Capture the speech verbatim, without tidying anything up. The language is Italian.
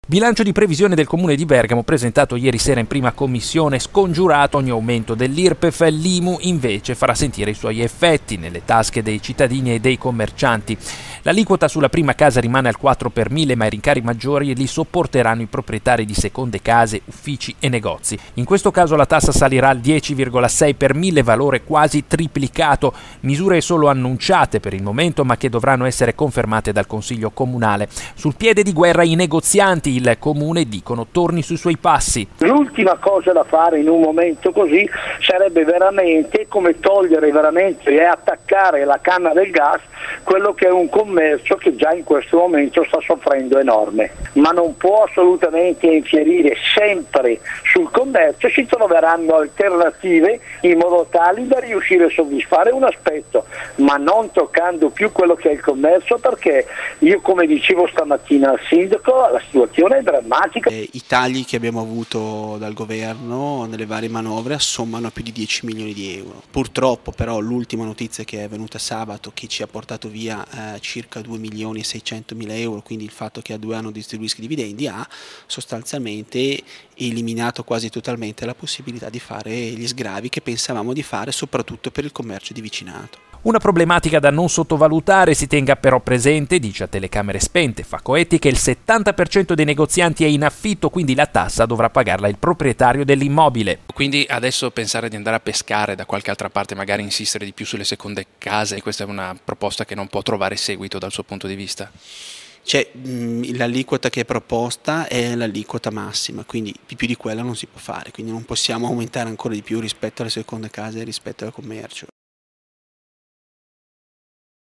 Bilancio di previsione del Comune di Bergamo presentato ieri sera in prima commissione, scongiurato ogni aumento dell'I R P E F, l'I M U invece farà sentire i suoi effetti nelle tasche dei cittadini e dei commercianti. L'aliquota sulla prima casa rimane al quattro per mille, ma i rincari maggiori li sopporteranno i proprietari di seconde case, uffici e negozi. In questo caso la tassa salirà al dieci virgola sei per mille, valore quasi triplicato, misure solo annunciate per il momento ma che dovranno essere confermate dal Consiglio Comunale. Sul piede di guerra i negozianti, il Comune dicono torni sui suoi passi. L'ultima cosa da fare in un momento così sarebbe veramente come togliere veramente e attaccare la canna del gas, quello che è un commercio che già in questo momento sta soffrendo enorme, ma non può assolutamente infierire sempre sul commercio, si troveranno alternative in modo tale da riuscire a soddisfare un aspetto, ma non toccando più quello che è il commercio, perché io, come dicevo stamattina al sindaco, la situazione è drammatica. Eh, I tagli che abbiamo avuto dal governo nelle varie manovre assommano a più di dieci milioni di euro. Purtroppo però l'ultima notizia che è venuta sabato, che ci ha portato via eh, circa due milioni e seicentomila euro, quindi il fatto che a due anni distribuisca dividendi, ha sostanzialmente eliminato quasi totalmente la possibilità di fare gli sgravi che pensavamo di fare, soprattutto per il commercio di vicinato. Una problematica da non sottovalutare, si tenga però presente, dice a telecamere spente Facoetti, che il settanta per cento dei negozianti è in affitto, quindi la tassa dovrà pagarla il proprietario dell'immobile. Quindi adesso pensare di andare a pescare da qualche altra parte, magari insistere di più sulle seconde case, questa è una proposta che non può trovare seguito dal suo punto di vista? Cioè, l'aliquota che è proposta è l'aliquota massima, quindi di più di quella non si può fare, quindi non possiamo aumentare ancora di più rispetto alle seconde case e rispetto al commercio.